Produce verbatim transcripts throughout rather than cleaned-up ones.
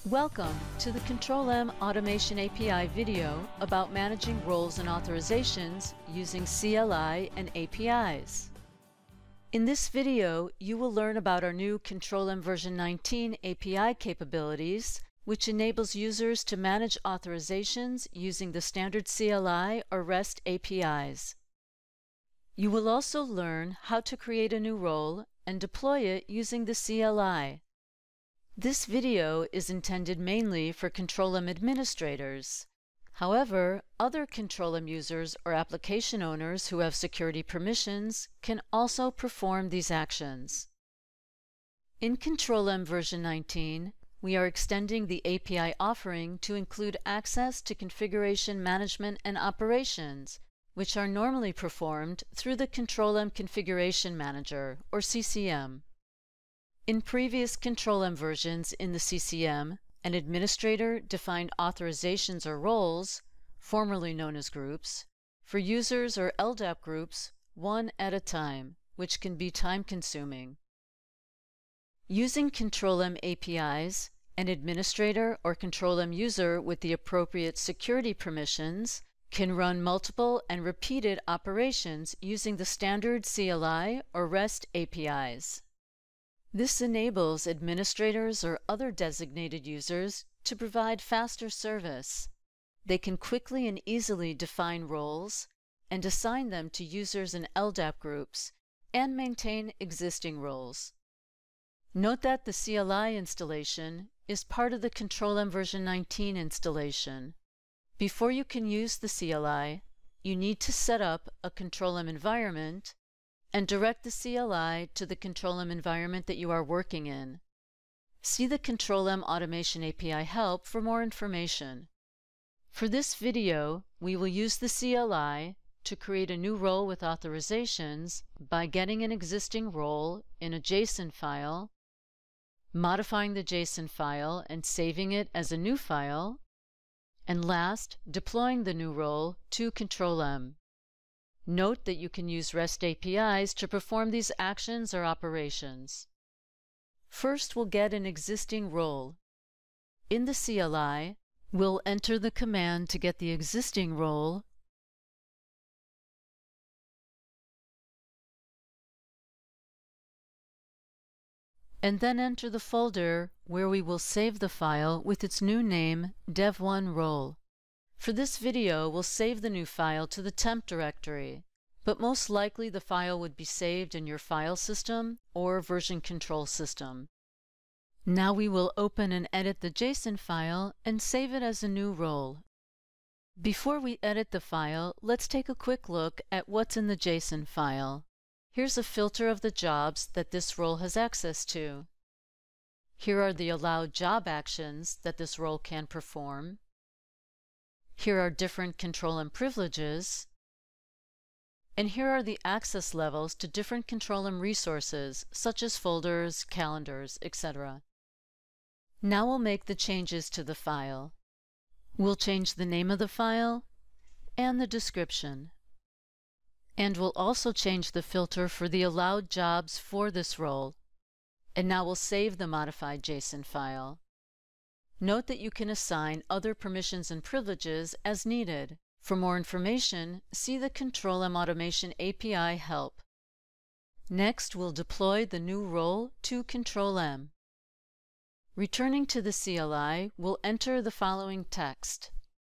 Welcome to the Control-M Automation A P I video about managing roles and authorizations using C L I and A P Is. In this video, you will learn about our new Control-M version nineteen A P I capabilities, which enables users to manage authorizations using the standard C L I or REST A P Is. You will also learn how to create a new role and deploy it using the C L I. This video is intended mainly for Control-M administrators. However, other Control-M users or application owners who have security permissions can also perform these actions. In Control-M version nineteen, we are extending the A P I offering to include access to configuration management and operations, which are normally performed through the Control-M Configuration Manager, or C C M. In previous Control-M versions in the C C M, an administrator defined authorizations or roles, formerly known as groups, for users or L D A P groups one at a time, which can be time-consuming. Using Control-M A P Is, an administrator or Control-M user with the appropriate security permissions can run multiple and repeated operations using the standard C L I or REST A P Is. This enables administrators or other designated users to provide faster service. They can quickly and easily define roles and assign them to users in L D A P groups and maintain existing roles. Note that the C L I installation is part of the Control-M version nineteen installation. Before you can use the C L I, you need to set up a Control-M environment and direct the C L I to the Control-M environment that you are working in. See the Control-M Automation A P I help for more information. For this video, we will use the C L I to create a new role with authorizations by getting an existing role in a JSON file, modifying the JSON file and saving it as a new file, and last, deploying the new role to Control-M. Note that you can use REST A P Is to perform these actions or operations. First, we'll get an existing role. In the C L I, we'll enter the command to get the existing role and then enter the folder where we will save the file with its new name, dev one role. For this video, we'll save the new file to the temp directory, but most likely the file would be saved in your file system or version control system. Now we will open and edit the JSON file and save it as a new role. Before we edit the file, let's take a quick look at what's in the JSON file. Here's a filter of the jobs that this role has access to. Here are the allowed job actions that this role can perform. Here are different Control-M privileges. And here are the access levels to different Control-M resources, such as folders, calendars, et cetera. Now we'll make the changes to the file. We'll change the name of the file and the description. And we'll also change the filter for the allowed jobs for this role. And now we'll save the modified JSON file. Note that you can assign other permissions and privileges as needed. For more information, see the Control-M Automation A P I help. Next, we'll deploy the new role to Control-M. Returning to the C L I, we'll enter the following text.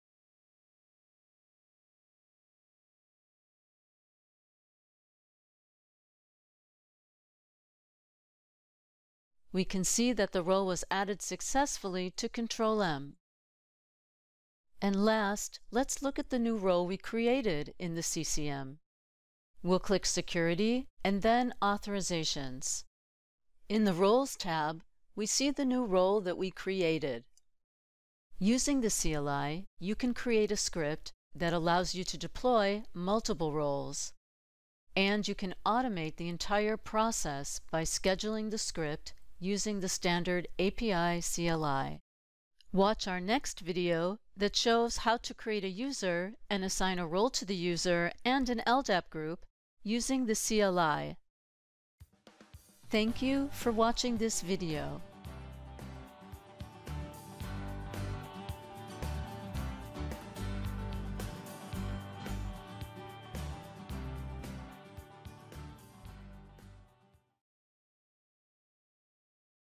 We can see that the role was added successfully to Control-M. And last, let's look at the new role we created in the C C M. We'll click Security and then Authorizations. In the Roles tab, we see the new role that we created. Using the C L I, you can create a script that allows you to deploy multiple roles. And you can automate the entire process by scheduling the script using the standard A P I C L I. Watch our next video that shows how to create a user and assign a role to the user and an L D A P group using the C L I. Thank you for watching this video.